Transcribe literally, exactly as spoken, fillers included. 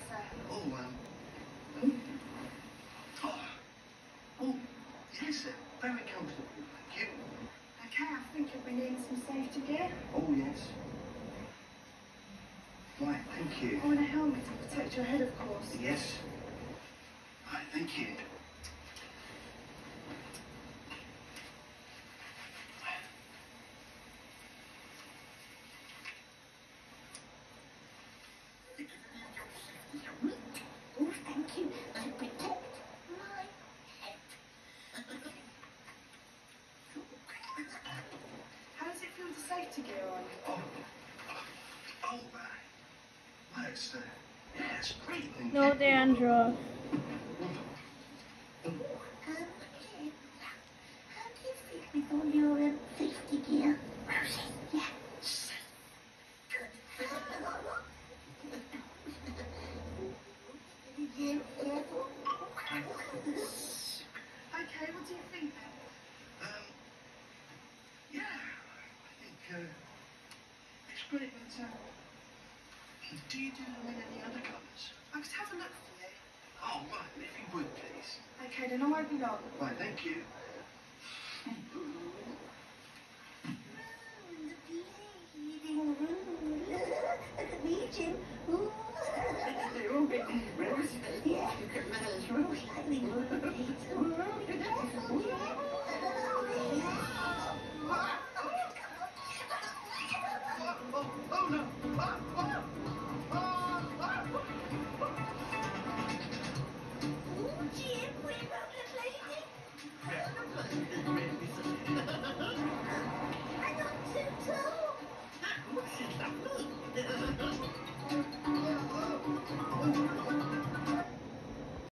sir? Oh, um... Oh, oh, oh yes, sir. Very comfortable, thank you. Okay, I think you'll be needing some safety gear. Oh, yes. Right, thank you. Oh, and a helmet to protect your head, of course. Yes. Right, thank you. Oh, thank you. To protect my head. How does it feel with the safety gear on? Oh, oh, right. Well, it's, uh, yeah, it's great, thank No you. dandruff. Um, okay. How do you feel with all your um, safety gear? Rosie? Yeah. Good. Jim, careful. Okay, what do you think then? Um, yeah, I think, uh, it's great, but, uh, do you do them in any other colours? I'll just have a look for you. Oh, right, if you would, please. Okay, then I won't be long. Right, thank you. Look at me, Jim. Ooh. You're all getting rosy. Yeah. Look at Mother's Rosie. I mean, look at it. Oh, oh, no. Ah, ah, ah, ah. Ooh, Jim, where about that lady? I'm not too tall. Oh,